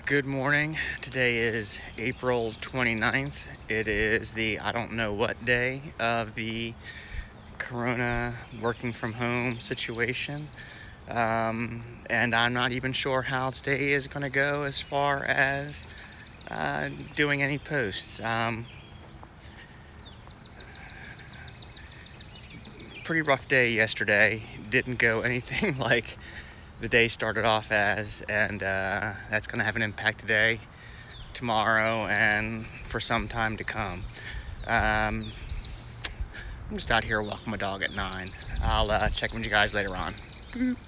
Good morning. Today is April 29th. It is the I don't know what day of the Corona working from home situation. And I'm not even sure how today is going to go as far as doing any posts. Pretty rough day yesterday. Didn't go anything like the day started off as, and that's going to have an impact today, tomorrow, and for some time to come. I'm just out here walking my dog at 9. I'll check with you guys later on.